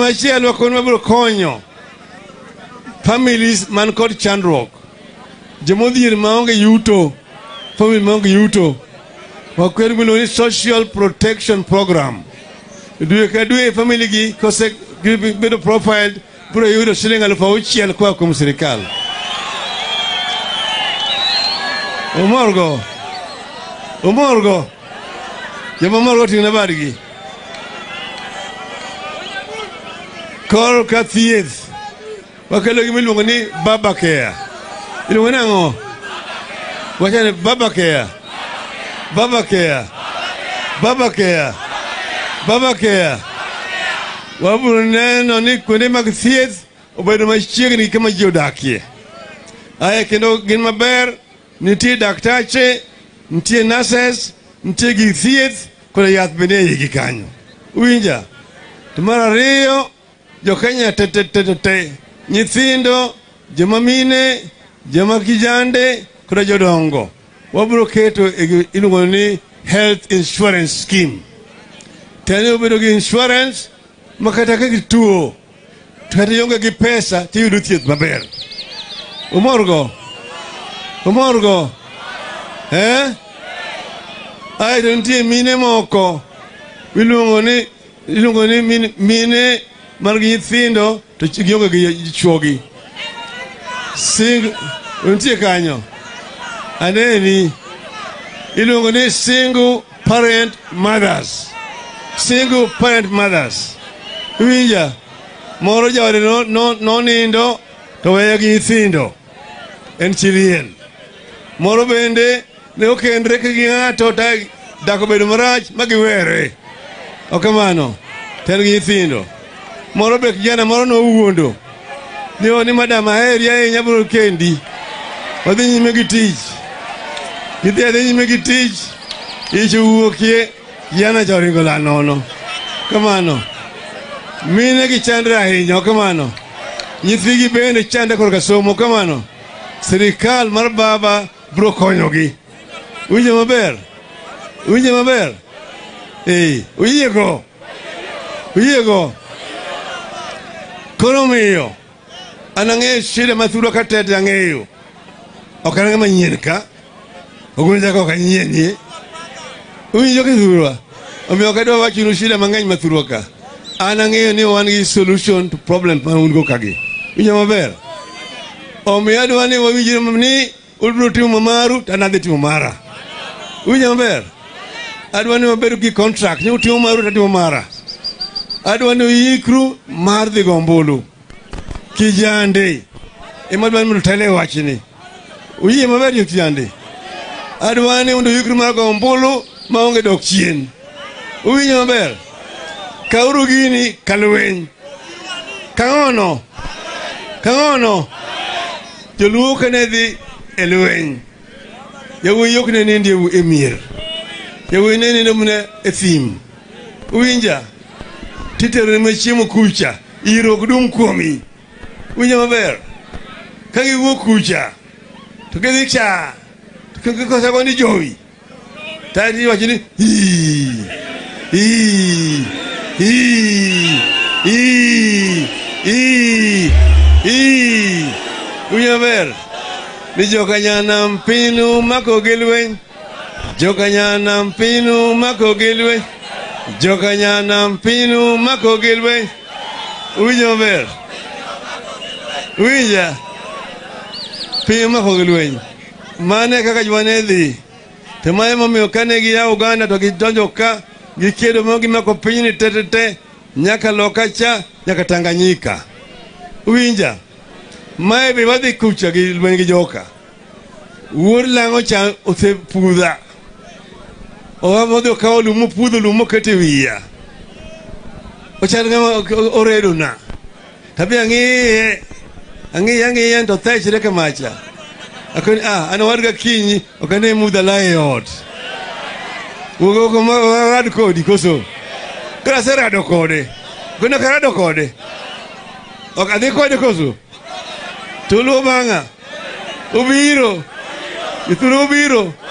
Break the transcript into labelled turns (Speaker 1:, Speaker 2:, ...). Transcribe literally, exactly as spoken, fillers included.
Speaker 1: machielo kon mabiro konyo families man kod chandruok, jomodhier maonge yuto, family maonge yuto, wakwer miluongo ni social protection program. Dwe ka dwe family gi kose bedo profiled biro yudo shilingi aluf auchiel kwa kuom sirikal. Omorgo, omorgo, joma morgo ting'na badgi. Kor ka thieth, wakelo gima iluongo ni baba care. Iluongo ni ang'o? Wachane baba care. Baba care. Baba care. Baba care. Wabiro neno ni kuonde mag thieth obedo machiegni kama ji odakie. Aya kendo gin maber, nitie daktache, nitie nurses, nitie gig thieth, koda yath bende eigi kanyo. Uwinja? To mar ariyo, jo Kenya te te te te, nyithindo, joma mine, joma kijande, koda jodongo. Wabiro keto iluongo ni health insurance scheme. Tani obedo gi insurance, makata ka gituo, kata ionge gi pesa, tiyudo thieth maber. Umorgo? Umorgo? Eh? Ai to nitie mine moko, iluongo ni iluongo ni mine, mine man gi nyithindo to gionge gi chuogi. Sing nitie kanyo. Aneni iluongo ni single parent mothers. Single parent mothers. Winja, moro jawade no, no, no nindo to weya gi nyithindo. En chirien. Moro bende ne okendre gi ng'ato ta dako bedo marach magiwere. Okamano. Ten gi nyithindo. Moro be kijana moro no wuondo. Ni ni madam aheri ahinya biro kendi. Odhi nyime gi tich. Gidhi adhi nyime gi tich. Ichu wuokie kijana joringo la nono. Kamano. Mine gi chandre ahinya. Kamano. Nyithigi bende chande korka somo. Kamano. Sirikal mar baba biro konyogi. Winje maber? Winje maber? Eh, uyiego. Uyiego. Koro miyo. Anang'eyo shida mathuro katete ang'eyo. Ok anang'e manyien ka. Ogunja ko kanyien. Uyijo kithuro. Omiyo kadwa wacho shida mang'eny mathuro ka. Anang'eyo ni wan gi solution to problem ma un go kagi. Winje maber? Omiyo adwa ni wawinjre ni ubiro timo maru to anadhi timo mara. Winje maber? Adwa ni wabedo gi contract ni utimo maru to atimo mara. Adwa ni uyikru mar dhi gombulu. Kijande. Ema adwa ni mondo tele wachni. Uyie maber jo kijande. Adwa ni mondo uyikru mar gombulu maonge dok chien. Uwinje maber? Kauru gini kalweny. Kang'ono. Kang'ono. Joluo kane dhi elweny. Yawuoyi yok ne nindi e mier. Yawuoyi ne nindo mne e thim. Uwinja? Titero ne machiemo kucha. Iro ok dum kuomi. Uwinja maber? Ka giwuok kucha. To gidhi cha. To kikosa go ni jowi. Tati wacho ni hii. Hii. Hii. Hii. Hii. Hii. Uwinja maber? Ni joka nyana mpinu mako gilweny. Joka nyana mpinu mako gilweny. Joka nyana mpinu mako gilweny. Uwinja maber? Uwinja? Pinu mako gilweny. Mane kaka jwane dhi. Temaye momiyo kane gi ya Uganda to gidonjo ka gikedo mo gimako piny ni tetete nyaka loka cha nyaka Tanganyika. Uwinja? Mae be wadhi kucha gi lweny gi joka. Wuor lang'o cha osepudha. Owa modhi okawo lumo pudho lumo kete wiya. Ochal ng'ama oredo na. Tabi ang'iye. Ang'iye ang'iye to thechre kamacha. Akoni ah ana warga kinyi okane mudha la e ot. Wugo ko rad kodi koso. Kara serado kode. Kono karado kode. Ok adhi kode koso. Tulu banga. Ubiro. Ituro ubiro.